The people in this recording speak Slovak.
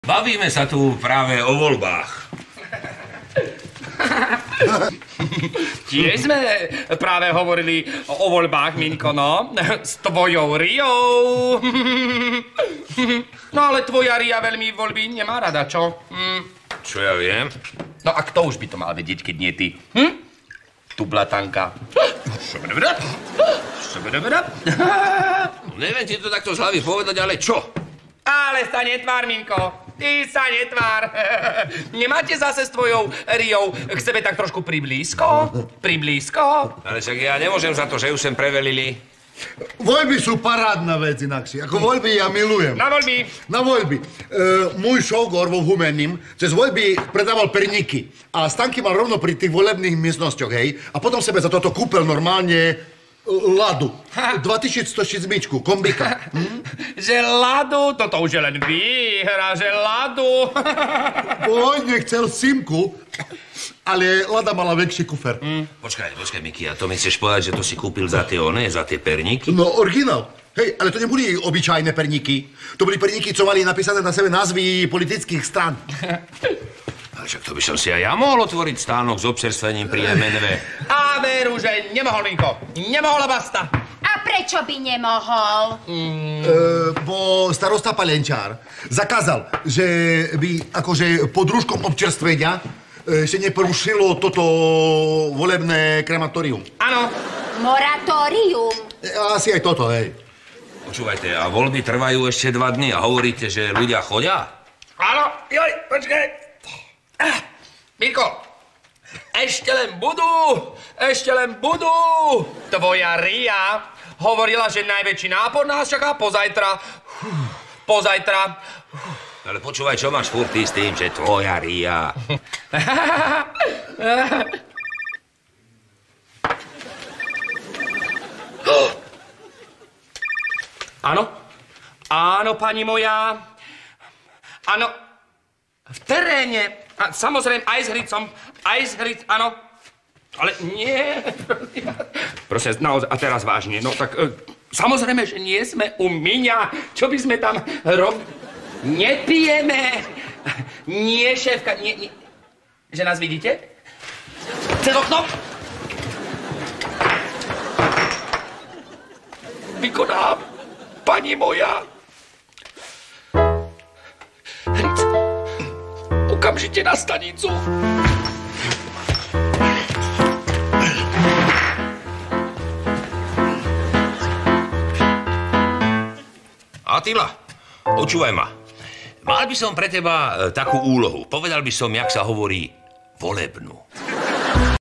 Bavíme sa tu práve o voľbách. Tiež sme práve hovorili o voľbách, Minko, no. S tvojou Riou. No ale tvoja Ria veľmi voľby nemá rada, čo? Čo ja viem? No a kto už by to mal vedieť, keď nie ty? Tu blatanka. Neviem ti to takto z hlavy povedať, ale čo? Ale sa netvár, Minko. Ty sa netvár. Nemáte zase s tvojou Riou k sebe tak trošku priblízko? Priblízko? Ale však ja nemôžem za to, že ju sem prevelili. Voľby sú parádna vec inakšie. Ako voľby ja milujem. Na voľby. Na voľby. Môj šogor vo Humenním cez voľby predával perníky. A Stanky mal rovno pri tých volebných miestnosťoch, hej. A potom sebe za toto kúpel normálne Ladu. 2107, kombika. Že Ladu, toto už je len výhra, že Ladu. Pôvodne chcel Simku, ale Lada mala väčší kufer. Počkaj, Miki, a to mi chceš povedať, že to si kúpil za tie za tie perníky? No, originál. Hej, ale to neboli obyčajné perníky. To boli perníky, čo mali napísané na sebe názvy politických strán. Ale však to by som si aj ja mohol otvoriť stánok s občerstvením pri MNV. A veru, že nemohol, Minko. Nemohol, basta. A prečo by nemohol? Bo starosta Palenčár zakázal, že by akože pod rúškom občerstvenia ešte neporušilo toto volebné krematórium. Áno. Moratórium. Asi aj toto, hej. Počúvajte, a voľby trvajú ešte 2 dny a hovoríte, že ľudia chodia? Áno, joj, počkaj. Mirko, ešte len budú. Tvoja Ria hovorila, že najväčší nápor nás čaká pozajtra. Ale počúvaj, čo máš furt ty s tým, že tvoja Ria? Áno, pani moja. Áno, v teréne. A samozrejme, aj s hricom, áno. Ale nie. Prosím, naozaj, a teraz vážne, no tak samozrejme, že nie sme u Miňa. Čo by sme tam robili? Nepijeme. Nie, šéfka, nie. Že nás vidíte? Cez okno? Vykonám, pani moja. Hric, okamžite na stanicu. Atila, počúvaj ma. Mal by som pre teba takú úlohu. Povedal by som, jak sa hovorí, volebnú.